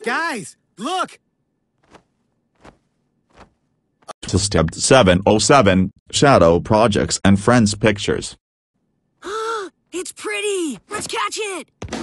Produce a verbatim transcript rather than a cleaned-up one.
Guys, look! To S T A E B T seven oh seven, Shadow Projects and Friends Pictures. It's pretty! Let's catch it!